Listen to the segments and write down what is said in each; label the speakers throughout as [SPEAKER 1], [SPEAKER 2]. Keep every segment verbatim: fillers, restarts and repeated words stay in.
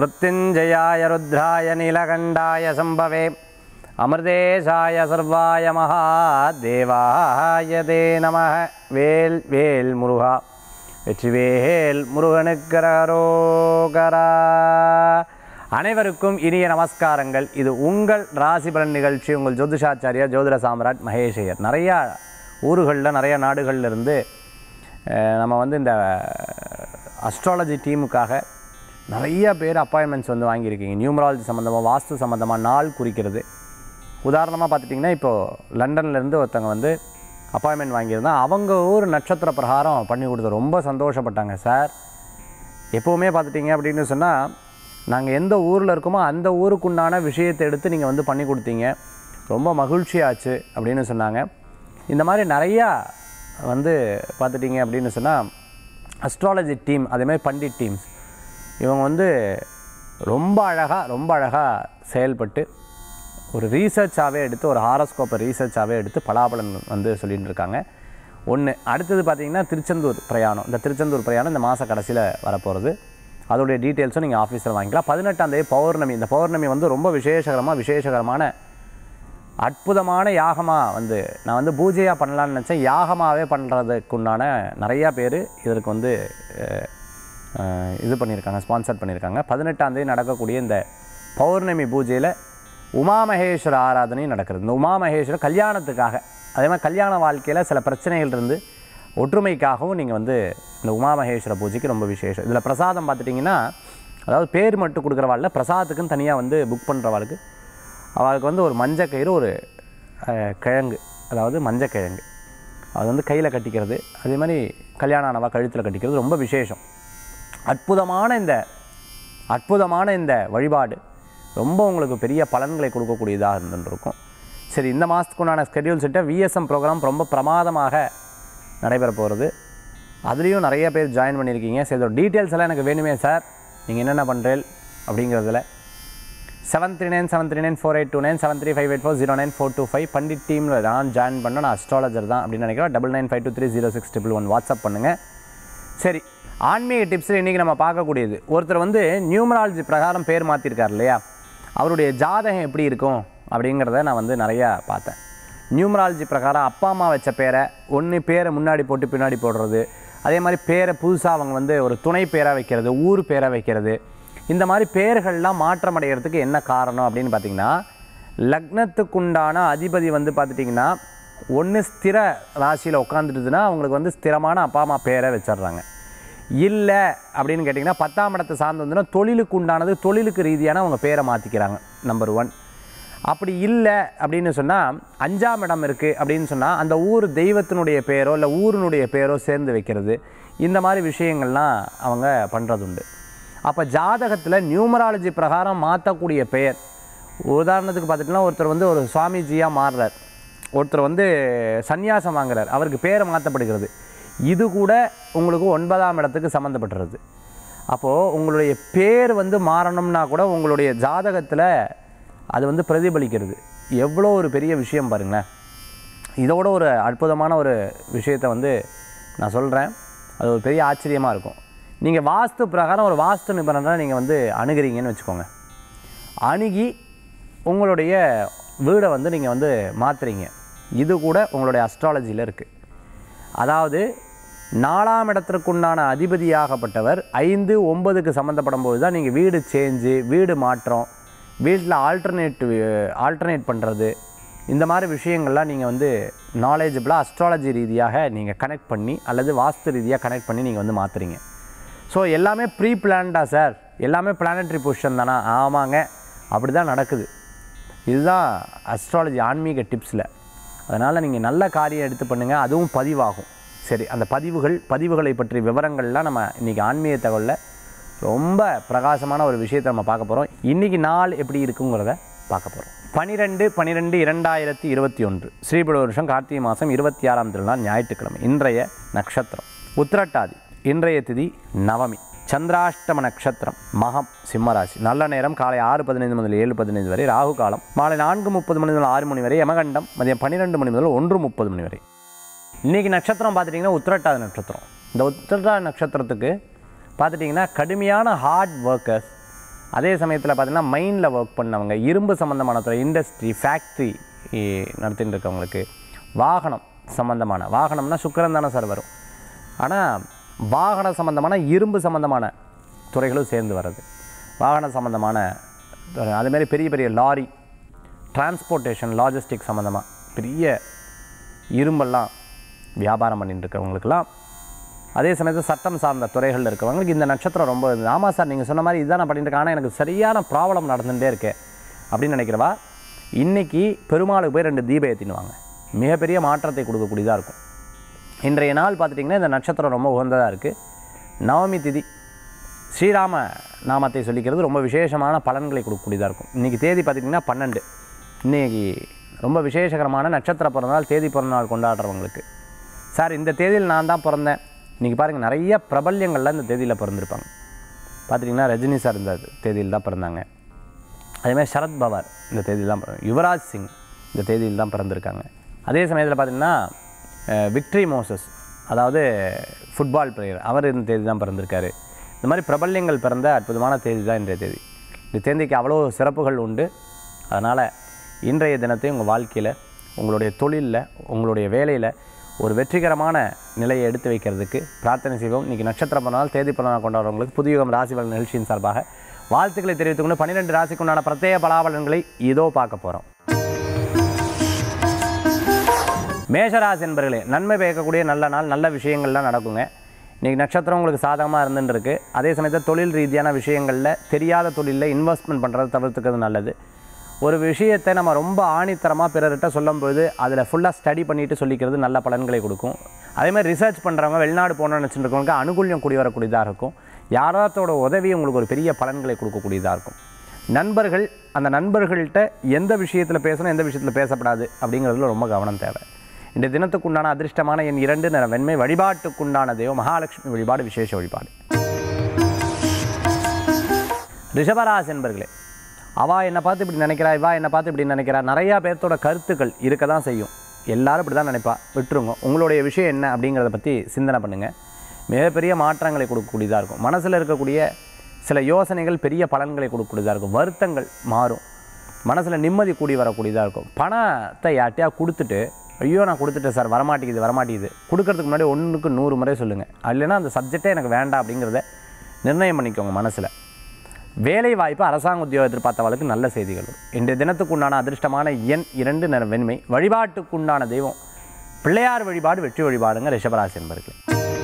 [SPEAKER 1] மிருத்யுஞ்சயாய ருத்ராய நீலகண்டாய சம்பவே அமிர்தேசாய சர்வாய மகாதேவாய தே நமः. வேல் வேல் முருகா வெற்றிவேல் முருகனுக்கரோகரா. அனைவருக்கும் இனிய நமஸ்காரங்கள். இது உங்கள் ராசி பலன் நிகழ்ச்சி. உங்கள் ஜோதிஷாச்சாரியா ஜோதிட சாம்ராட் மகேஷையர். நிறையா ஊர்களில் நிறைய நாடுகளில் இருந்து நம்ம வந்து இந்த அஸ்ட்ராலஜி டீமுக்காக நிறைய பேர் அப்பாயின்மெண்ட்ஸ் வந்து வாங்கியிருக்கீங்க. நியூமராலஜி சம்மந்தமாக, வாஸ்து சம்மந்தமாக, நாள் குறிக்கிறது. உதாரணமாக பார்த்துட்டிங்கன்னா இப்போது லண்டன்லேருந்து ஒருத்தவங்க வந்து அப்பாயின்மெண்ட் வாங்கியிருந்தால் அவங்க ஊர் நட்சத்திர பிரகாரம் பண்ணி கொடுத்து ரொம்ப சந்தோஷப்பட்டாங்க. சார் எப்போவுமே பார்த்துட்டிங்க அப்படின்னு சொன்னால் நாங்கள் எந்த ஊரில் இருக்கோமோ அந்த ஊருக்குண்டான விஷயத்தை எடுத்து நீங்கள் வந்து பண்ணி கொடுத்தீங்க, ரொம்ப மகிழ்ச்சியாச்சு அப்படின்னு சொன்னாங்க. இந்த மாதிரி நிறையா வந்து பார்த்துட்டிங்க அப்படின்னு சொன்னால் அஸ்ட்ராலஜி டீம், அதேமாதிரி பண்டிட் டீம்ஸ், இவங்க வந்து ரொம்ப அழகாக ரொம்ப அழகாக செயல்பட்டு ஒரு ரீசர்ச்சாகவே எடுத்து, ஒரு ஹாரோஸ்கோப்பை ரீசர்ச்சாகவே எடுத்து பலாபலன் வந்து சொல்லிகிட்டு இருக்காங்க. ஒன்று. அடுத்தது பார்த்திங்கன்னா திருச்செந்தூர் பிரயாணம். இந்த திருச்செந்தூர் பிரயாணம் இந்த மாத கடைசியில் வரப்போகிறது. அதோடைய டீட்டெயில்ஸும் நீங்கள் ஆஃபீஸில் வாங்கிக்கலாம். பதினெட்டாம் தேதி பௌர்ணமி. இந்த பௌர்ணமி வந்து ரொம்ப விசேஷகரமாக விசேஷகரமான அற்புதமான யாகமாக வந்து நான் வந்து பூஜையாக பண்ணலான்னு நினச்சேன். யாகமாகவே பண்ணுறதுக்குண்டான நிறையா பேர் இதற்கு வந்து இது பண்ணியிருக்காங்க, ஸ்பான்சர் பண்ணியிருக்காங்க. பதினெட்டாம் தேதி நடக்கக்கூடிய இந்த பௌர்ணமி பூஜையில் உமாமகேஸ்வர ஆராதனை நடக்கிறது. இந்த உமாமகேஸ்வர கல்யாணத்துக்காக, அதே மாதிரி கல்யாண வாழ்க்கையில் சில பிரச்சனைகள் இருந்து ஒற்றுமைக்காகவும் நீங்கள் வந்து இந்த உமாமகேஸ்வர பூஜைக்கு ரொம்ப விசேஷம். இதில் பிரசாதம் பார்த்துட்டிங்கன்னா, அதாவது பேர் மட்டும் கொடுக்குறவாள்ல பிரசாதத்துக்குன்னு தனியாக வந்து புக் பண்ணுறவாளுக்கு அவளுக்கு வந்து ஒரு மஞ்சக்கயிறு, ஒரு கிழங்கு, அதாவது மஞ்சக்கிழங்கு, அது வந்து கையில் கட்டிக்கிறது, அதே மாதிரி கல்யாணம் ஆனவா கழுத்தில் கட்டிக்கிறது ரொம்ப விசேஷம். அற்புதமான இந்த அற்புதமான இந்த வழிபாடு ரொம்ப உங்களுக்கு பெரிய பலன்களை கொடுக்கக்கூடியதாக இருந்துருக்கும். சரி, இந்த மாதத்துக்குண்டான ஸ்கெடியூல் செட்டை விஎஸ்எம் ப்ரோக்ராம் ரொம்ப பிரமாதமாக நடைபெற போகிறது. அதுலேயும் நிறைய பேர் ஜாயின் பண்ணியிருக்கீங்க. சரி, இதோட டீட்டெயில்ஸ் எல்லாம் எனக்கு வேணுமே சார், நீங்கள் என்னென்ன பண்ணுறேன் அப்படிங்கிறதுல seven three nine seven three nine four eight two nine seven three five eight four zero nine four two five pandit டீமில் நான் ஜாயின் பண்ண, நான் அஸ்ட்ராலஜர் தான் அப்படின்னு நினைக்கிறேன். Double nine five two three zero six triple one WhatsApp பண்ணுங்கள். சரி, ஆன்மீக டிப்ஸில் இன்றைக்கி நம்ம பார்க்கக்கூடியது, ஒருத்தர் வந்து நியூமராலஜி பிரகாரம் பேர் மாற்றிருக்கார் இல்லையா, அவருடைய ஜாதகம் எப்படி இருக்கும் அப்படிங்கிறத நான் வந்து நிறையா பார்த்தேன். நியூமராலஜி பிரகாரம் அப்பா அம்மா வச்ச பேரை ஒன்று பேரை முன்னாடி போட்டு பின்னாடி போடுறது, அதே மாதிரி பேரை புதுசாக அவங்க வந்து ஒரு துணை பேராக வைக்கிறது, ஊர் பேராக வைக்கிறது, இந்த மாதிரி பேர்கள்லாம் மாற்றம் அடைகிறதுக்கு என்ன காரணம் அப்படின்னு பார்த்திங்கன்னா, லக்னத்துக்குண்டான அதிபதி வந்து பார்த்துட்டிங்கன்னா ஒன்று ஸ்திர ராசியில் உட்காந்துட்டுதுன்னா அவங்களுக்கு வந்து ஸ்திரமான அப்பா அம்மா பேரை வச்சிடுறாங்க. இல்லை அப்படின்னு கேட்டிங்கன்னா பத்தாம் இடத்தை சார்ந்து வந்துன்னா தொழிலுக்கு உண்டானது, தொழிலுக்கு ரீதியான அவங்க பேரை மாற்றிக்கிறாங்க. Number one. அப்படி இல்லை அப்படின்னு சொன்னால் அஞ்சாம் இடம் இருக்குது அப்படின்னு சொன்னால் அந்த ஊர் தெய்வத்தினுடைய பேரோ இல்லை ஊரினுடைய பேரோ சேர்ந்து வைக்கிறது, இந்த மாதிரி விஷயங்கள்லாம் அவங்க பண்ணுறது உண்டு. அப்போ ஜாதகத்தில் நியூமராலஜி பிரகாரம் மாற்றக்கூடிய பெயர், உதாரணத்துக்கு பார்த்துட்டிங்கன்னா ஒருத்தர் வந்து ஒரு சுவாமிஜியாக மாறுறார், ஒருத்தர் வந்து சந்நியாசம் வாங்குறார், அவருக்கு பேரை மாற்றப்படுகிறது. இது கூட உங்களுக்கு ஒன்பதாம் இடத்துக்கு சம்மந்தப்பட்டுறது. அப்போது உங்களுடைய பேர் வந்து மாறணும்னா கூட உங்களுடைய ஜாதகத்தில் அது வந்து பிரதிபலிக்கிறது. எவ்வளோ ஒரு பெரிய விஷயம் பாருங்களேன். இதோட ஒரு அற்புதமான ஒரு விஷயத்தை வந்து நான் சொல்கிறேன், அது ஒரு பெரிய ஆச்சரியமாக இருக்கும். நீங்கள் வாஸ்து பிரகாரம் ஒரு வாஸ்து நிபுணரை நீங்கள் வந்து அணுகிறீங்கன்னு வச்சுக்கோங்க. அணுகி உங்களுடைய வீடை வந்து நீங்கள் வந்து மாற்றுறீங்க. இது கூட உங்களுடைய அஸ்ட்ராலஜியில் இருக்குது. அதாவது நாலாம் இடத்திற்குண்டான அதிபதியாகப்பட்டவர் ஐந்து ஒன்பதுக்கு சம்மந்தப்படும் போது தான் நீங்கள் வீடு சேஞ்சு, வீடு மாற்றம், வீட்டில் ஆல்டர்னேட் ஆல்டர்னேட் பண்ணுறது, இந்த மாதிரி விஷயங்கள்லாம் நீங்கள் வந்து நாலேஜபிளாக அஸ்ட்ராலஜி ரீதியாக நீங்கள் கனெக்ட் பண்ணி அல்லது வாஸ்து ரீதியாக கனெக்ட் பண்ணி நீங்கள் வந்து மாற்றுறீங்க. ஸோ எல்லாமே ப்ரீ பிளான்டா சார், எல்லாமே பிளானட்ரி பொசிஷன் தானா? ஆமாங்க, அப்படி தான் நடக்குது. இதுதான் அஸ்ட்ராலஜி ஆன்மீக டிப்ஸில். அதனால் நீங்கள் நல்ல காரியம் எடுத்து பண்ணுங்கள், அதுவும் பதிவாகும். சரி, அந்த பதிவுகள் பதிவுகளை பற்றி விவரங்கள்லாம் நம்ம இன்றைக்கி ஆன்மீக தகவலில் ரொம்ப பிரகாசமான ஒரு விஷயத்தை நம்ம பார்க்க போகிறோம். இன்றைக்கி நாள் எப்படி இருக்குங்கிறத பார்க்க போகிறோம். பனிரெண்டு பன்னிரெண்டு இரண்டாயிரத்தி இருபத்தி ஒன்று ஸ்ரீபுர வருஷம் கார்த்திகை மாதம் இருபத்தி ஆறாம் திருநாள் ஞாயிற்றுக்கிழமை. இன்றைய நட்சத்திரம் உத்திரட்டாதி. இன்றைய திதி நவமி. சந்திராஷ்டம நட்சத்திரம் மகம், சிம்மராசி. நல்ல நேரம் காலை ஆறு பதினைந்து முதல் ஏழு பதினைந்து வரை. ராகு காலம் மாலை நான்கு முப்பது மணி முதல் ஆறு மணி வரை. யமகண்டம் மதியம் பன்னிரெண்டு மணி முதல் ஒன்று முப்பது மணி வரை. இன்றைக்கி நட்சத்திரம் பார்த்துட்டிங்கன்னா உத்திரட்டாதி நட்சத்திரம். இந்த உத்திரட்டாதி நட்சத்திரத்துக்கு பார்த்துட்டிங்கன்னா கடுமையான ஹார்ட் ஒர்க்கர்ஸ், அதே சமயத்தில் பார்த்திங்கன்னா மைண்டில் ஒர்க் பண்ணவங்க, இரும்பு சம்மந்தமான துறை, இண்டஸ்ட்ரி, ஃபேக்ட்ரி நடத்திட்டு இருக்கவங்களுக்கு, வாகனம் சம்மந்தமான, வாகனம்னா சுக்கிரன் தானே சார் வரும், ஆனால் வாகன சம்மந்தமான இரும்பு சம்மந்தமான துறைகளும் சேர்ந்து வர்றது, வாகன சம்மந்தமான அதுமாரி பெரிய பெரிய லாரி, டிரான்ஸ்போர்ட்டேஷன், லாஜிஸ்டிக் சம்மந்தமாக பெரிய இரும்பெல்லாம் வியாபாரம் பண்ணிட்டு இருக்கிறவங்களுக்கெல்லாம், அதே சமயத்தில் சட்டம் சார்ந்த துறைகளில் இருக்கிறவங்களுக்கு இந்த நட்சத்திரம் ரொம்ப, ஆமாம் சார் நீங்கள் சொன்ன மாதிரி இதுதான் நான் பண்ணிட்டு இருக்கேன், ஆனால் எனக்கு சரியான ப்ராப்ளம் நடந்துகிட்டே இருக்கே அப்படின்னு நினைக்கிறவா இன்றைக்கி பெருமாளுக்கு போய் ரெண்டு தீபம் ஏற்றினுவாங்க, மிகப்பெரிய மாற்றத்தை கொடுக்கக்கூடியதாக இருக்கும். இன்றைய நாள் பார்த்துட்டிங்கன்னா இந்த நட்சத்திரம் ரொம்ப உகந்ததாக இருக்குது. நவமி திதி, ஸ்ரீராம நாமத்தை சொல்லிக்கிறது ரொம்ப விசேஷமான பலன்களை கொடுக்கக்கூடியதாக இருக்கும். இன்றைக்கி தேதி பார்த்திங்கன்னா பன்னெண்டு, இன்றைக்கி ரொம்ப விசேஷகரமான நட்சத்திர பிறந்தநாள், தேதி பிறந்தநாள் கொண்டாடுறவங்களுக்கு, சார் இந்த தேதியில் நான் தான் பிறந்தேன், இன்றைக்கி பாருங்கள் நிறைய பிரபல்யங்கள்லாம் இந்த தேதியில் பிறந்திருப்பாங்க. பார்த்துட்டிங்கன்னா ரஜினி சார் இந்த தேதியில் தான் பிறந்தாங்க, அதேமாதிரி சரத் பவார் இந்த தேதியில் தான் பிறந்தாங்க, யுவராஜ் சிங் இந்த தேதியில் தான் பிறந்திருக்காங்க. அதே சமயத்தில் பார்த்திங்கன்னா விக்ட்ரி மோசஸ், அதாவது ஃபுட்பால் பிளேயர், அவர் இந்த தேதி தான் பிறந்திருக்காரு. இந்த மாதிரி பிரபல்யங்கள் பிறந்த அற்புதமான தேதி தான் இன்றைய தேதி. இந்த தேதிக்கு அவ்வளோ சிறப்புகள் உண்டு. அதனால் இன்றைய தினத்தை உங்கள் வாழ்க்கையில், உங்களுடைய தொழிலில், உங்களுடைய வேலையில் ஒரு வெற்றிகரமான நிலையை எடுத்து வைக்கிறதுக்கு பிரார்த்தனை செய்வோம். இன்றைக்கி நட்சத்திர பிறந்தநாள், தேதி பிறந்தநாள் கொண்டாடுறவங்களுக்கு புதியுகம் ராசி பலன் நிகழ்ச்சியின் சார்பாக வாழ்த்துக்களை தெரிவித்துக்கொண்டு பன்னிரெண்டு ராசிக்குண்டான பிரத்யேக பலாபலன்களை இதோ பார்க்க போகிறோம். மேஷராசி என்பர்களே, நன்மை பயக்கக்கூடிய நல்ல நாள், நல்ல விஷயங்கள்லாம் நடக்குங்க. இன்றைக்கி நட்சத்திரம் உங்களுக்கு சாதகமாக இருந்துருக்கு. அதே சமயத்தில் தொழில் ரீதியான விஷயங்களில், தெரியாத தொழிலில் இன்வெஸ்ட்மெண்ட் பண்ணுறது தவிர்த்துக்கிறது நல்லது. ஒரு விஷயத்தை நம்ம ரொம்ப ஆணித்தரமாக பிறர்கிட்ட சொல்லும்போது அதில் ஃபுல்லாக ஸ்டடி பண்ணிவிட்டு சொல்லிக்கிறது நல்ல பலன்களை கொடுக்கும். அதேமாதிரி ரிசர்ச் பண்ணுறவங்க, வெளிநாடு போகணும்னு வச்சுருக்கவங்களுக்கு அனுகூல்யம் கூடி வரக்கூடியதாக இருக்கும். யாராத்தோட உதவி உங்களுக்கு ஒரு பெரிய பலன்களை கொடுக்கக்கூடியதாக இருக்கும். நண்பர்கள், அந்த நண்பர்கள்ட்ட எந்த விஷயத்தில் பேசணும், எந்த விஷயத்தில் பேசப்படாது அப்படிங்கிறதுல ரொம்ப கவனம் தேவை. இந்த தினத்துக்குண்டான அதிர்ஷ்டமான என் இரண்டு நிற வெண்மை, வழிபாட்டுக்குண்டான தெய்வம் மகாலட்சுமி வழிபாடு, விசேஷ வழிபாடு. ரிஷபராசி என்பர்களே, அவள் என்னை பார்த்து இப்படி நினைக்கிறா, இவா என்னை பார்த்து இப்படி நினைக்கிறா, நிறையா பேர்த்தோட கருத்துக்கள் இருக்க தான் செய்யும். எல்லோரும் இப்படி தான் நினைப்பா, விட்டுருங்க. உங்களுடைய விஷயம் என்ன அப்படிங்கிறத பற்றி சிந்தனை பண்ணுங்கள். மிகப்பெரிய மாற்றங்களை கொடுக்கக்கூடியதாக இருக்கும். மனசில் இருக்கக்கூடிய சில யோசனைகள் பெரிய பலன்களை கொடுக்கக்கூடியதாக இருக்கும். வருத்தங்கள் மாறும், மனசில் நிம்மதி கூடி வரக்கூடியதாக இருக்கும். பணத்தை யார்ட்டையா கொடுத்துட்டு, ஐயோ நான் கொடுத்துட்டேன் சார், வரமாட்டேங்குது வரமாட்டேங்குது கொடுக்கறதுக்கு முன்னாடி ஒன்றுக்கு நூறு முறை சொல்லுங்கள். இல்லைன்னா அந்த சப்ஜெக்டே எனக்கு வேண்டாம் அப்படிங்கிறத நிர்ணயம் பண்ணிக்கோங்க மனசில். வேலை வாய்ப்பு, அரசாங்க உத்தியோகம் எதிர்பார்த்தவர்களுக்கு நல்ல செய்திகள் வரும். இன்றைய தினத்துக்குண்டான அதிர்ஷ்டமான எண் இரண்டு நிற வெண்மை, வழிபாட்டுக்குண்டான தெய்வம் பிள்ளையார் வழிபாடு, வெற்றி வழிபாடுங்க ரிஷபராசி என்பர்களே.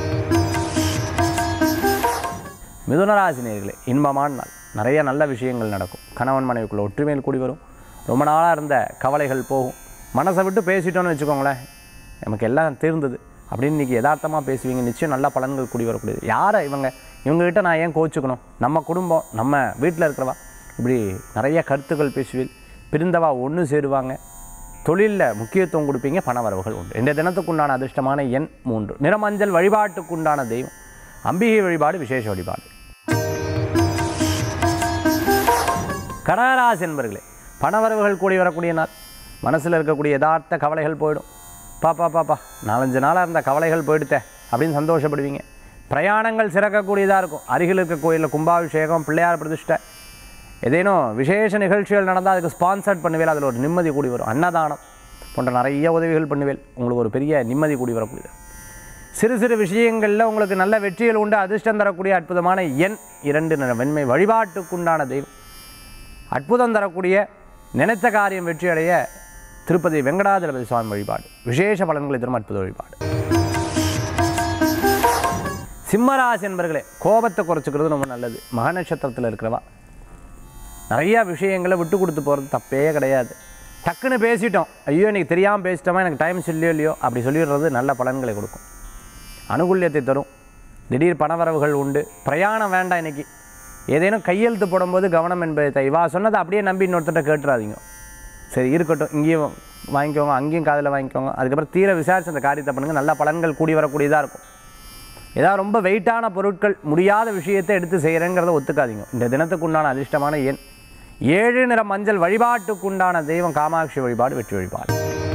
[SPEAKER 1] மிதுனராசி நேயர்களே, இன்பமான நாள், நிறைய நல்ல விஷயங்கள் நடக்கும். கணவன் மனைவிக்குள்ள ஒற்றுமையில் கூடி வரும். ரொம்ப நாளாக இருந்த கவலைகள் போகும். மனசை விட்டு பேசிட்டோன்னு வச்சுக்கோங்களேன், நமக்கு எல்லாம் தீர்ந்தது அப்படின்னு இன்றைக்கி யதார்த்தமாக பேசுவீங்க. நிச்சயம் நல்ல பலன்கள் கூடி வரக்கூடியது. யாரை இவங்க, இவங்ககிட்ட நான் ஏன் கோச்சுக்கணும், நம்ம குடும்பம், நம்ம வீட்டில் இருக்கிறவா, இப்படி நிறைய கருத்துக்கள் பேசுவீள். பிரிந்தவா ஒன்று சேருவாங்க. தொழிலில் முக்கியத்துவம் கொடுப்பீங்க. பண வரவுகள் உண்டு. இந்த தினத்துக்குண்டான அதிர்ஷ்டமான எண் மூன்று, நிறமஞ்சள். வழிபாட்டுக்குண்டான தெய்வம் அம்பிகை வழிபாடு, விசேஷ வழிபாடு. கடகராசி என்பர்களே, பணவரவுகள் கூடி வரக்கூடிய நாள். மனசில் இருக்கக்கூடிய யதார்த்த கவலைகள் போயிடும். பாப்பா பாப்பா நாலஞ்சு நாளாக இருந்த கவலைகள் போயிடுத்தே அப்படின்னு சந்தோஷப்படுவீங்க. பிரயாணங்கள் சிறக்கக்கூடியதாக இருக்கும். அருகில் இருக்க கோயிலில் கும்பாபிஷேகம், பிள்ளையார் பிரதிஷ்டை, ஏதேனும் விசேஷ நிகழ்ச்சிகள் நடந்தால் அதுக்கு ஸ்பான்சர்ட் பண்ணுவேல். அதில் ஒரு நிம்மதி கூடி வரும். அன்னதானம் போன்ற நிறைய உதவிகள் பண்ணுவேல். உங்களுக்கு ஒரு பெரிய நிம்மதி கூடி வரக்கூடியது. சிறு சிறு விஷயங்களில் உங்களுக்கு நல்ல வெற்றிகள் உண்டு. அதிர்ஷ்டம் தரக்கூடிய அற்புதமான எண் இரண்டு நிற வெண்மை, வழிபாட்டுக்குண்டான தெய்வம் அற்புதம் தரக்கூடிய, நினைத்த காரியம் வெற்றி அடைய திருப்பதி வெங்கடாஜலபதி சுவாமி வழிபாடு, விசேஷ பலன்களை தரும் அற்புத வழிபாடு. சிம்மராசி என்பர்களே, கோபத்தை குறைச்சிக்கிறது ரொம்ப நல்லது. மக நட்சத்திரத்தில் இருக்கிறவா நிறையா விஷயங்களை விட்டு கொடுத்து போகிறது தப்பே கிடையாது. டக்குன்னு பேசிட்டோம், ஐயோ எனக்கு தெரியாமல் பேசிட்டோமா, எனக்கு டைம் சொல்லியோ இல்லையோ அப்படி சொல்லிடுறது நல்ல பலன்களை கொடுக்கும். அனுகூல்யத்தை தரும். திடீர் பணவரவுகள் உண்டு. பிரயாணம் வேண்டாம். இன்றைக்கி ஏதேனும் கையெழுத்து போடும்போது கவனம் என்பதை இவா சொன்னதை அப்படியே நம்பி இன்னொருத்தட்ட கேட்டுறாதீங்க. சரி இருக்கட்டும், இங்கேயும் வாங்கிக்கோங்க, அங்கேயும் காதில் வாங்கிக்கோங்க. அதுக்கப்புறம் தீர விசாரித்து அந்த காரியத்தை பண்ணுங்கள். நல்ல பலன்கள் கூடி வரக்கூடியதாக இருக்கும். ஏதாவது ரொம்ப வெயிட்டான பொருட்கள், முடியாத விஷயத்தை எடுத்து செய்கிறேங்கிறத ஒத்துக்காதீங்க. இந்த தினத்துக்குண்டான அதிர்ஷ்டமான எண் ஏழு, நிற மஞ்சள். வழிபாட்டுக்குண்டான தெய்வம் காமாட்சி வழிபாடு, வெற்றி வழிபாடு.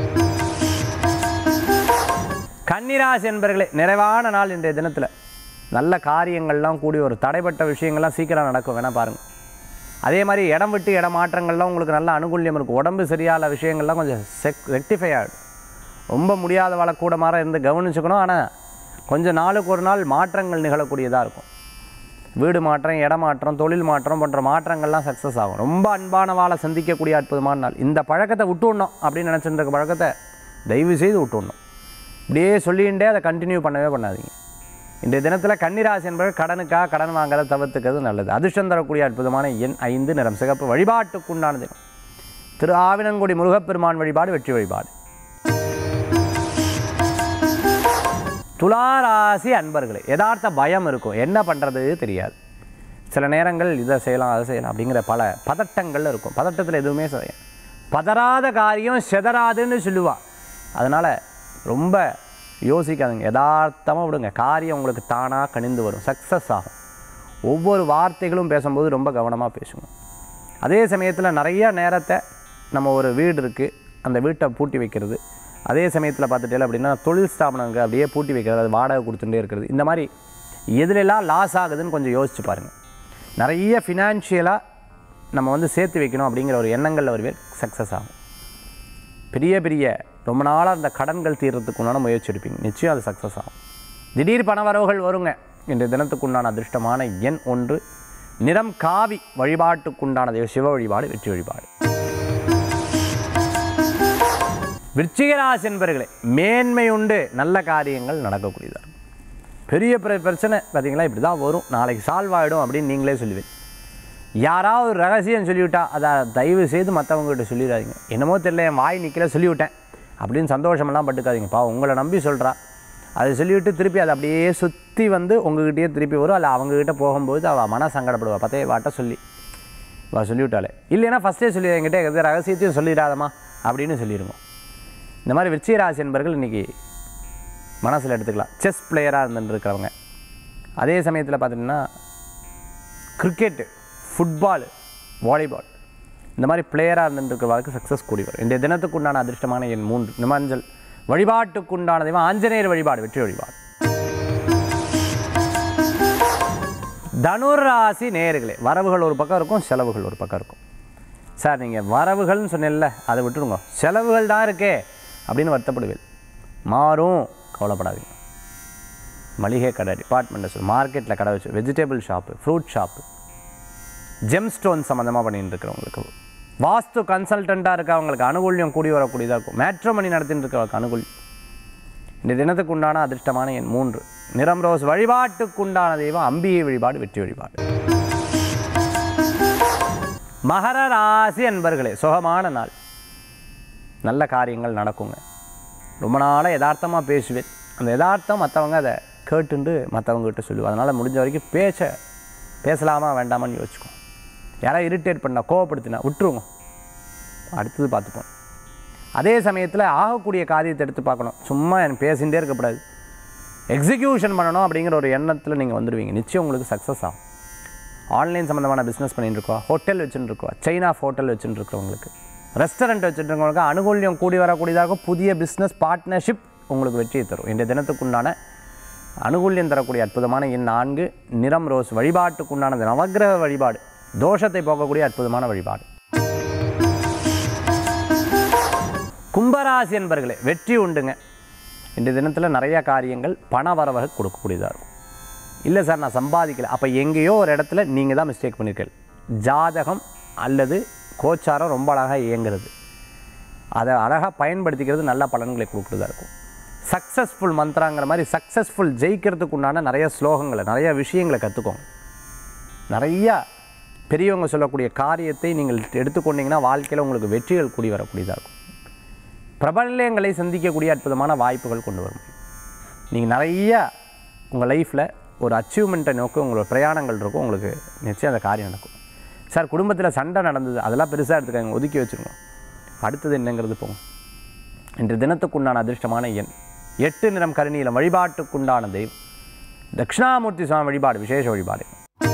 [SPEAKER 1] கன்னிராசி என்பர்களே, நிறைவான நாள் இன்றைய தினத்தில். நல்ல காரியங்கள்லாம் கூடி ஒரு தடைப்பட்ட விஷயங்கள்லாம் சீக்கிரம் நடக்கும். வேணால் பாருங்கள். அதே மாதிரி இடம் விட்டு இடம் மாற்றங்கள்லாம் உங்களுக்கு நல்ல அனுகூல்யம் இருக்கும். உடம்பு சரியாத விஷயங்கள்லாம் கொஞ்சம் செக் ரெக்டிஃபை ஆகிடும். ரொம்ப முடியாத வாழ கூட மாற இருந்து கவனிச்சுக்கணும். ஆனால் கொஞ்சம் நாளுக்கு ஒரு நாள் மாற்றங்கள் நிகழக்கூடியதாக இருக்கும். வீடு மாற்றம், இடம் மாற்றம், தொழில் மாற்றம் போன்ற மாற்றங்கள்லாம் சக்ஸஸ் ஆகும். ரொம்ப அன்பான வாழை சந்திக்கக்கூடிய அற்புதமான நாள். இந்த பழக்கத்தை விட்டுடணும் அப்படின்னு நினச்சிட்டு இருக்க பழக்கத்தை தயவு செய்து விட்டுடணும். இப்படியே சொல்லிகிட்டே அதை கண்டினியூ பண்ணவே பண்ணாதீங்க. இன்றைய தினத்தில் கன்னிராசி என்பவர் கடனுக்காக கடன் வாங்குறத தவிர்த்துக்கிறது நல்லது. அதிர்ஷ்டம் தரக்கூடிய அற்புதமான எண் ஐந்து, நிறம் சிகப்பு. வழிபாட்டுக்குண்டான தினம் திரு ஆவினன்குடி முருகப்பெருமான் வழிபாடு வெற்றி வழிபாடு. துளாராசி அன்பர்களே, யதார்த்த பயம் இருக்கும், என்ன பண்ணுறது தெரியாது. சில நேரங்கள் இதை செய்யலாம் அதை செய்யலாம் அப்படிங்கிற பல பதட்டங்கள் இருக்கும். பதட்டத்தில் எதுவுமே செய்ய பதறாத காரியம் செதறாதுன்னு சொல்லுவா. அதனால் ரொம்ப யோசிக்காதுங்க, யதார்த்தமாக விடுங்க. காரியம் உங்களுக்கு தானாக கணிந்து வரும், சக்ஸஸ் ஆகும். ஒவ்வொரு வார்த்தைகளும் பேசும்போது ரொம்ப கவனமாக பேசுங்க. அதே சமயத்தில் நிறைய நேரத்தை நம்ம ஒரு வீடு இருக்குது, அந்த வீட்டை பூட்டி வைக்கிறது, அதே சமயத்தில் பார்த்துட்டே அப்படின்னா தொழில் ஸ்தாபனங்க அப்படியே பூட்டி வைக்கிறது, அது வாடகை கொடுத்துட்டே இருக்கிறது, இந்த மாதிரி எதுலெல்லாம் லாஸ் ஆகுதுன்னு கொஞ்சம் யோசிச்சு பாருங்கள். நிறைய ஃபினான்ஷியலாக நம்ம வந்து சேர்த்து வைக்கணும் அப்படிங்கிற ஒரு எண்ணங்களில் வருவே சக்ஸஸ் ஆகும். பெரிய பெரிய ரொம்ப நாளாக அந்த கடன்கள் தீர்றதுக்கு உண்டான முயற்சி எடுப்பீங்க, நிச்சயம் அது சக்ஸஸ் ஆகும். திடீர் பணவரவுகள் வருங்க. இன்றைய தினத்துக்குண்டான அதிர்ஷ்டமான எண் ஒன்று, நிறம் காவி. வழிபாட்டுக்குண்டான தெய்வம் சிவ வழிபாடு வெற்றி வழிபாடு. விருச்சிக ராசி என்பவர்களே, மேன்மை உண்டு, நல்ல காரியங்கள் நடக்கக்கூடியதாக. பெரிய பிரச்சனை பார்த்தீங்களா இப்படி தான் வரும், நாளைக்கு சால்வ் ஆகிடும் அப்படின்னு நீங்களே சொல்லுவீங்க. யாராவது ஒரு ரகசியம் சொல்லிவிட்டா அதை தயவு செய்து மற்றவங்ககிட்ட சொல்லிடாதீங்க. என்னமோ தெரியல, என் வாய் நிற்கல சொல்லிவிட்டேன் அப்படின்னு சந்தோஷமெல்லாம் பட்டுக்காதீங்க. பா உங்களை நம்பி சொல்கிறா, அதை சொல்லிவிட்டு திருப்பி அதை அப்படியே சுற்றி வந்து உங்ககிட்டயே திருப்பி வரும். அல்ல அவங்ககிட்ட போகும்போது அவள் மன சங்கடப்படுவா, பத்தே வாட்ட சொல்லி அவள் சொல்லிவிட்டாலே. இல்லைன்னா ஃபஸ்ட்டே சொல்லி என்கிட்ட எது ரகசியத்தையும் சொல்லிடாதம்மா அப்படின்னு சொல்லிடுங்க. இந்த மாதிரி விருச்சிக ராசி என்பவர்கள் இன்றைக்கி மனசில் எடுத்துக்கலாம். செஸ் பிளேயராக இருந்துட்டு இருக்கிறவங்க, அதே சமயத்தில் பார்த்திங்கன்னா கிரிக்கெட்டு, ஃபுட்பால், வாலிபால், இந்த மாதிரி பிளேயராக இருந்துட்டு இருக்கிறவங்களுக்கு சக்ஸஸ் கூடி வரும். இன்றைய தினத்துக்கு உண்டான அதிர்ஷ்டமான எண் மூன்று, நிமஞ்சள். வழிபாட்டுக்குண்டான தெய்வம் ஆஞ்சநேயர் வழிபாடு வெற்றி வழிபாடு. தனுர் ராசி நேயர்களே, வரவுகள் ஒரு பக்கம் இருக்கும், செலவுகள் ஒரு பக்கம் இருக்கும். சார் நீங்கள் வரவுகள்னு சொன்னேன்ல, அதை விட்டுருங்க, செலவுகள் தான் இருக்கே அப்படின்னு வருத்தப்படுவேன். மாறும், கவலைப்படாதீங்க. மளிகை கடை, டிபார்ட்மெண்ட் ஸ்டோர், மார்க்கெட்டில் கடை வச்சு, vegetable shop, fruit shop, gem stone சம்மந்தமாக பண்ணிட்டு இருக்கிறவங்களுக்கு, வாஸ்து கன்சல்டண்ட்டாக இருக்கவங்களுக்கு அனுகூல்யம் கூடி வரக்கூடியதாக இருக்கும். மேட்ரோமணி நடத்திட்டு இருக்கிறவங்களுக்கு அனுகூல்யம். இந்த தினத்துக்கு உண்டான அதிர்ஷ்டமான எண் மூன்று, நிறம் ரோஸ். வழிபாட்டுக்குண்டான தெய்வம் அம்பிகை வழிபாடு வெற்றி வழிபாடு. மகர ராசி அன்பர்களே, சுகமான நாள், நல்ல காரியங்கள் நடக்குங்க. ரொம்ப நாளாக யதார்த்தமாக பேசுவேன், அந்த யதார்த்தம் மற்றவங்க அதை கேட்டுண்டு மற்றவங்ககிட்ட சொல்லுவோம். அதனால் முடிஞ்ச வரைக்கும் பேச்ச பேசலாமா வேண்டாமான்னு யோசிச்சுக்கோங்க. யாராவது இரிட்டேட் பண்ணால், கோவப்படுத்தினா விட்டுருங்க, அடுத்தது பார்த்துப்போம். அதே சமயத்தில் ஆகக்கூடிய காரியத்தை எடுத்து பார்க்கணும். சும்மா எனக்கு பேசிகிட்டே இருக்கக்கூடாது, எக்ஸிக்யூஷன் பண்ணணும் அப்படிங்கிற ஒரு எண்ணத்தில் நீங்கள் வந்துடுவீங்க. நிச்சயம் உங்களுக்கு சக்ஸஸ் ஆகும். ஆன்லைன் சம்மந்தமான பிஸ்னஸ் பண்ணிட்டு இருக்கோம், ஹோட்டல் வச்சுட்டு இருக்கோம், சைனா ஹோட்டல் வச்சுட்டு இருக்கிறவங்களுக்கு, ரெஸ்டாரண்ட் வச்சுட்டு இருக்கவங்களுக்கு அனுகூல்யம் கூடி வரக்கூடியதாக புதிய பிஸ்னஸ் பார்ட்னர்ஷிப் உங்களுக்கு வெற்றியை தரும். இன்றைய தினத்துக்குண்டான அனுகூல்யம் தரக்கூடிய அற்புதமான எண் நான்கு, நிறம் ரோஸ். வழிபாட்டுக்குண்டானது நவக்கிரக வழிபாடு, தோஷத்தை போக்கக்கூடிய அற்புதமான வழிபாடு. கும்பராசி என்பர்களே, வெற்றி உண்டுங்க. இன்றைய தினத்தில் நிறையா காரியங்கள் பண வரவகை கொடுக்கக்கூடியதாக இருக்கும். இல்லை சார் நான் சம்பாதிக்கலை, அப்போ எங்கேயோ ஒரு இடத்துல நீங்கள் தான் மிஸ்டேக் பண்ணியிருக்கீங்க. ஜாதகம் அல்லது கோச்சாரம் ரொம்ப அழகாக இயங்குறது, அதை அழகாக பயன்படுத்திக்கிறது நல்ல பலன்களை கொடுக்குறதா இருக்கும். சக்ஸஸ்ஃபுல் மந்த்ராங்கிற மாதிரி சக்ஸஸ்ஃபுல் ஜெயிக்கிறதுக்கு உண்டான நிறைய ஸ்லோகங்களை, நிறைய விஷயங்களை கற்றுக்கோங்க. நிறையா பெரியவங்க சொல்லக்கூடிய காரியத்தை நீங்கள் எடுத்துக்கொண்டீங்கன்னா வாழ்க்கையில் உங்களுக்கு வெற்றிகள் கூடி வரக்கூடியதாக இருக்கும். பிரபலங்களை சந்திக்கக்கூடிய அற்புதமான வாய்ப்புகள் கொண்டு வரும். நீங்கள் நிறைய உங்கள் லைஃப்பில் ஒரு அச்சீவ்மெண்ட்டை நோக்கி உங்களோட பிரயாணங்கள் இருக்கும், உங்களுக்கு நிச்சயம் அந்த காரியம் நடக்கும். சார் குடும்பத்தில் சண்டை நடந்தது, அதெல்லாம் பெருசாக எடுத்துக்காங்க, ஒதுக்கி வச்சுருங்க. அடுத்தது என்னங்கிறது போகும். இன்று தினத்துக்குண்டான அதிர்ஷ்டமான எண் எட்டு, நிறம் கருநீலம். வழிபாட்டுக்குண்டான தெய்வம் தட்சிணாமூர்த்தி சுவாமி வழிபாடு விசேஷ வழிபாடு.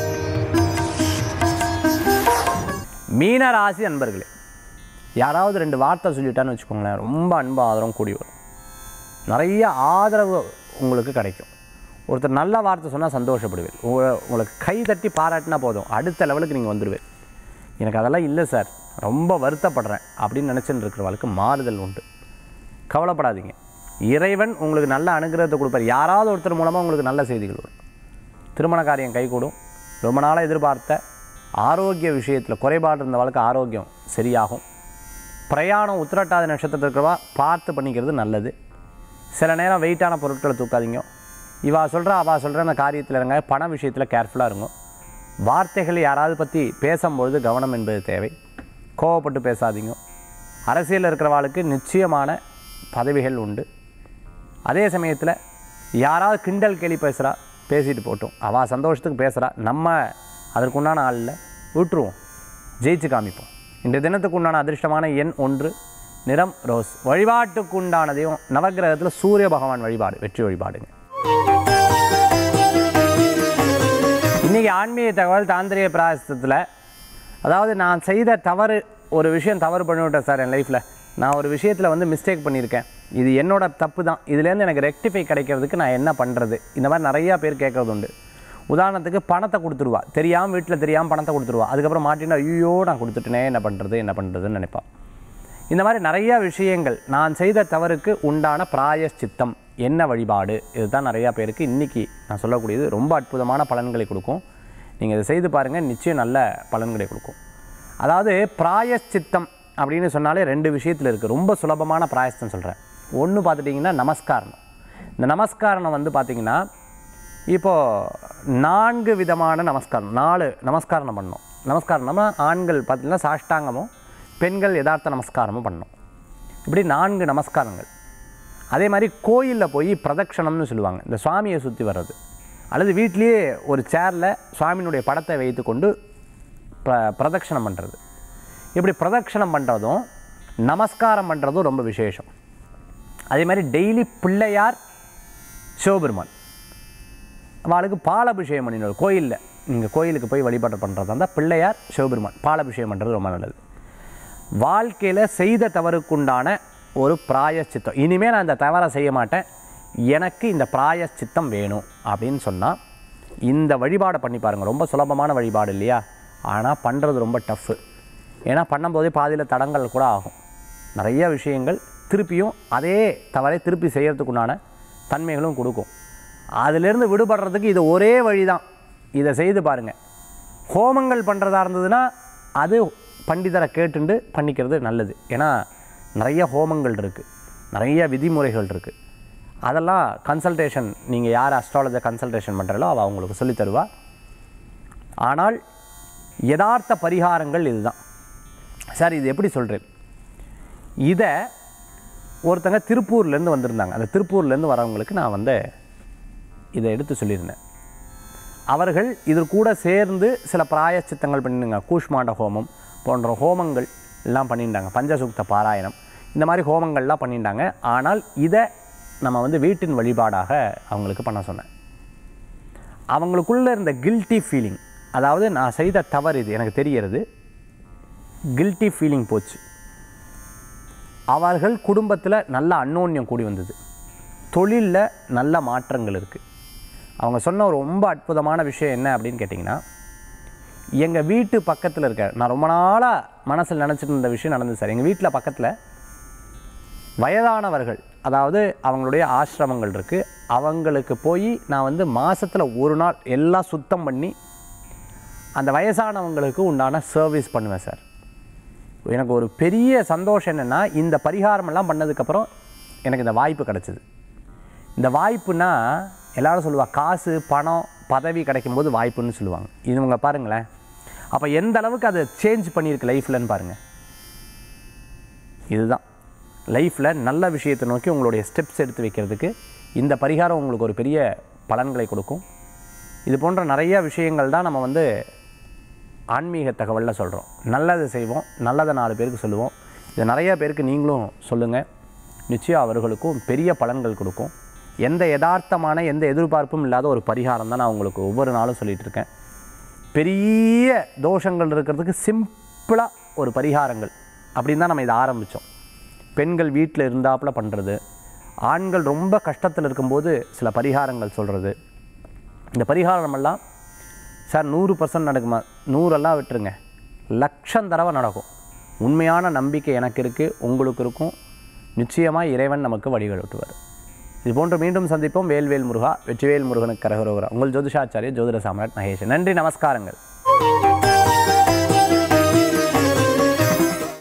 [SPEAKER 1] மீன ராசி அன்பர்களே, யாராவது ரெண்டு வார்த்தை சொல்லிட்டான்னு வச்சுக்கோங்களேன், ரொம்ப அன்பு ஆதரவும் கூடி வரும். நிறைய ஆதரவு உங்களுக்கு கிடைக்கும். ஒருத்தர் நல்ல வார்த்தை சொன்னால் சந்தோஷப்படுவேன். உங்களுக்கு கை தட்டி பாராட்டினா போதும், அடுத்த லெவலுக்கு நீங்கள் வந்துடுவேன். எனக்கு அதெல்லாம் இல்லை சார், ரொம்ப வருத்தப்படுறேன் அப்படின்னு நினச்சின்னு இருக்கிறவளுக்கு மாறுதல் உண்டு. கவலைப்படாதீங்க, இறைவன் உங்களுக்கு நல்ல அனுகிரகத்தை கொடுப்பார். யாராவது ஒருத்தர் மூலமாக உங்களுக்கு நல்ல செய்திகள் வரும். திருமண காரியம் கைகூடும். ரொம்ப நாளாக எதிர்பார்த்த ஆரோக்கிய விஷயத்தில் குறைபாடு இருந்தவளுக்கு ஆரோக்கியம் சரியாகும். பிரயாணம் உத்திரட்டாதி நட்சத்திரத்தில் இருக்கிறவா பார்த்து பண்ணிக்கிறது நல்லது. சில நேரம் வெயிட்டான பொருட்களை தூக்காதீங்க. இவா சொல்கிறா அவா சொல்கிற அந்த காரியத்தில் இருங்க. பண விஷயத்தில் கேர்ஃபுல்லாக இருங்க. வார்த்தைகள் யாராவது பற்றி பேசும்பொழுது கவனம் என்பது தேவை. கோவப்பட்டு பேசாதீங்க. அரசியலில் இருக்கிறவாளுக்கு நிச்சயமான பதவிகள் உண்டு. அதே சமயத்தில் யாராவது கிண்டல் கேலி பேசுகிறா, பேசிட்டு போட்டோம், அவள் சந்தோஷத்துக்கு பேசுகிறா, நம்ம அதற்குண்டான ஆளில் விட்டுருவோம், ஜெயிச்சு காமிப்போம். இன்றைய தினத்துக்கு உண்டான அதிர்ஷ்டமான எண் ஒன்று, நிறம் ரோஸ். வழிபாட்டுக்கு உண்டானதையும் நவக்கிரகத்தில் சூரிய பகவான் வழிபாடு வெற்றி வழிபாடுங்க. இன்றைக்கி ஆன்மீக தகவல் தாந்திரிக பிராயசத்தில், அதாவது நான் செய்த தவறு, ஒரு விஷயம் தவறு பண்ணிவிட்டேன் சார் என் லைஃப்பில், நான் ஒரு விஷயத்தில் வந்து மிஸ்டேக் பண்ணியிருக்கேன், இது என்னோட தப்பு தான், இதுலேருந்து எனக்கு ரெக்டிஃபை கிடைக்கிறதுக்கு நான் என்ன பண்ணுறது, இந்த மாதிரி நிறையா பேர் கேட்குறது உண்டு. உதாரணத்துக்கு பணத்தை கொடுத்துருவா, தெரியாமல் வீட்டில் தெரியாமல் பணத்தை கொடுத்துருவா, அதுக்கப்புறம் மாட்டினா ஐயோ நான் கொடுத்துட்டேனே என்ன பண்ணுறது என்ன பண்ணுறதுன்னு நினைப்பான். இந்த மாதிரி நிறையா விஷயங்கள், நான் செய்த தவறுக்கு உண்டான பிராயஷ்சித்தம் என்ன வழிபாடு, இதுதான் நிறையா பேருக்கு இன்றைக்கி நான் சொல்லக்கூடியது. ரொம்ப அற்புதமான பலன்களை கொடுக்கும். நீங்கள் இதை செய்து பாருங்கள், நிச்சயம் நல்ல பலன்களை கொடுக்கும். அதாவது பிராயஷ்சித்தம் அப்படின்னு சொன்னாலே ரெண்டு விஷயத்தில் இருக்குது. ரொம்ப சுலபமான பிராயஷ்டம் சொல்கிறேன். ஒன்று பார்த்துட்டிங்கன்னா நமஸ்காரம். இந்த நமஸ்காரம் வந்து பார்த்திங்கன்னா இப்போது நான்கு விதமான நமஸ்காரம், நாலு நமஸ்காரம் பண்ணணும். நமஸ்காரம் நம்ம ஆண்கள் பார்த்திங்கன்னா சாஷ்டாங்கமும், பெண்கள் யதார்த்த நமஸ்காரமும் பண்ணணும். இப்படி நான்கு நமஸ்காரங்கள். அதே மாதிரி கோயிலில் போய் பிரதட்சணம்னு சொல்லுவாங்க, இந்த சுவாமியை சுற்றி வர்றது, அல்லது வீட்லேயே ஒரு சேரில் சுவாமியினுடைய படத்தை வைத்து கொண்டு பிர பிரதட்சணம் பண்ணுறது. இப்படி பிரதட்சணம் பண்ணுறதும் நமஸ்காரம் பண்ணுறதும் ரொம்ப விசேஷம். அதே மாதிரி டெய்லி பிள்ளையார் சிவபெருமான் அவளுக்கு பாலாபிஷேகம் பண்ணிடணும். கோயிலில் நீங்கள் கோயிலுக்கு போய் வழிபாடு பண்ணுறதா இருந்தால் பிள்ளையார் சிவபெருமான் பாலாபிஷேகம் பண்ணுறது ரொம்ப நல்லது. வாழ்க்கையில் செய்த தவறுக்குண்டான ஒரு பிராயச்சித்தம், இனிமேல் நான் இந்த தவறை செய்ய மாட்டேன், எனக்கு இந்த பிராயச்சித்தம் வேணும் அப்படின்னு சொன்னால் இந்த வழிபாடை பண்ணி பாருங்கள். ரொம்ப சுலபமான வழிபாடு இல்லையா, ஆனால் பண்ணுறது ரொம்ப டஃப்பு. ஏன்னா பண்ணும்போதே பாதியில் தடங்கள் கூட ஆகும். நிறைய விஷயங்கள் திருப்பியும் அதே தவறை திருப்பி செய்கிறதுக்குண்டான தன்மைகளும் கொடுக்கும். அதிலிருந்து விடுபடுறதுக்கு இது ஒரே வழி தான். இதை செய்து பாருங்கள். ஹோமங்கள் பண்ணுறதா இருந்ததுன்னா அது பண்டிதரை கேட்டுண்டு பண்ணிக்கிறது நல்லது. ஏன்னா நிறைய ஹோமங்கள் இருக்குது, நிறைய விதிமுறைகள் இருக்குது. அதெல்லாம் கன்சல்டேஷன், நீங்கள் யார் அஸ்ட்ராலஜர் கன்சல்டேஷன் பண்ணுறாலோ அவள் அவங்களுக்கு சொல்லித் தருவா. ஆனால் யதார்த்த பரிகாரங்கள் இதுதான். சார் இது எப்படி சொல்கிறேன், இதை ஒருத்தங்க திருப்பூர்லேருந்து வந்திருந்தாங்க. அந்த திருப்பூர்லேருந்து வரவங்களுக்கு நான் வந்து இதை எடுத்து சொல்லியிருந்தேன். அவர்கள் இது கூட சேர்ந்து சில பிராயச்சித்தங்கள் பண்ணிடுங்க. கூஷ்மாண்ட ஹோமம் போன்ற ஹோமங்கள் எல்லாம் பண்ணிட்டாங்க. பஞ்சசூக்த பாராயணம் இந்த மாதிரி ஹோமங்கள்லாம் பண்ணிட்டாங்க. ஆனால் இதை நம்ம வந்து வீட்டின் வழிபாடாக அவங்களுக்கு பண்ண சொன்னேன். அவங்களுக்குள்ளே இருந்த கில்ட்டி ஃபீலிங், அதாவது நான் செய்த தவறு இது எனக்கு தெரிகிறது, கில்ட்டி ஃபீலிங் போச்சு. அவர்கள் குடும்பத்தில் நல்ல அன்னோன்யம் கூடி வந்தது. தொழிலில் நல்ல மாற்றங்கள் இருக்குது. அவங்க சொன்ன ஒரு ரொம்ப அற்புதமான விஷயம் என்ன அப்படின்னு கேட்டிங்கன்னா, எங்கள் வீட்டு பக்கத்தில் இருக்க, நான் ரொம்ப நாளாக மனசில் நினச்சிட்டு இருந்த விஷயம் நடந்தது சார். எங்கள் வீட்டில் பக்கத்தில் வயதானவர்கள், அதாவது அவங்களுடைய ஆசிரமங்கள் இருக்குது, அவங்களுக்கு போய் நான் வந்து மாதத்தில் ஒரு நாள் எல்லாம் சுத்தம் பண்ணி அந்த வயசானவங்களுக்கு உண்டான சர்வீஸ் பண்ணுவேன் சார். எனக்கு ஒரு பெரிய சந்தோஷம் என்னென்னா, இந்த பரிகாரமெல்லாம் பண்ணதுக்கப்புறம் எனக்கு இந்த வாய்ப்பு கிடச்சிது. இந்த வாய்ப்புனா எல்லோரும் சொல்லுவாள், காசு பணம் பதவி கிடைக்கும்போது வாய்ப்புன்னு சொல்லுவாங்க. இவங்க பாருங்களேன், அப்போ எந்த அளவுக்கு அதை சேஞ்ச் பண்ணியிருக்கு லைஃப்லன்னு பாருங்கள். இதுதான் லைஃப்பில் நல்ல விஷயத்தை நோக்கி உங்களுடைய ஸ்டெப்ஸ் எடுத்து வைக்கிறதுக்கு இந்த பரிகாரம் உங்களுக்கு ஒரு பெரிய பலன்களை கொடுக்கும். இது போன்ற நிறைய விஷயங்கள் தான் நம்ம வந்து ஆன்மீக தகவலில் சொல்கிறோம். நல்லது செய்வோம், நல்லதை நாலு பேருக்கு சொல்லுவோம். இது நிறையா பேருக்கு நீங்களும் சொல்லுங்கள். நிச்சயம் அவர்களுக்கும் பெரிய பலன்கள் கொடுக்கும். எந்த யதார்த்தமான எந்த எதிர்பார்ப்பும் இல்லாத ஒரு பரிகாரம் தான் நான் உங்களுக்கு ஒவ்வொரு நாளும் சொல்லிகிட்டு இருக்கேன். பெரிய தோஷங்கள் இருக்கிறதுக்கு சிம்பிளாக ஒரு பரிகாரங்கள் அப்படின்னு தான் நம்ம இதை ஆரம்பித்தோம். பெண்கள் வீட்டில் இருந்தாப்புல பண்ணுறது, ஆண்கள் ரொம்ப கஷ்டத்தில் இருக்கும்போது சில பரிகாரங்கள் சொல்கிறது. இந்த பரிகாரமெல்லாம் சார் நூறு பர்சன்ட் நடக்குமா, நூறெல்லாம் விட்டுருங்க, லட்சம் தடவை நடக்கும். உண்மையான நம்பிக்கை எனக்கு இருக்குது, உங்களுக்கு இருக்கும். நிச்சயமாக இறைவன் நமக்கு வழிகாட்டுவார். இது போன்று மீண்டும் சந்திப்போம். வேல்வேல் முருகா, வெற்றிவேல் முருகனுக்கு கரகரோகரா. உங்கள் ஜோதிஷாச்சாரிய ஜோதிட சாம்ராட் மகேஷ். நன்றி, நமஸ்காரங்கள்.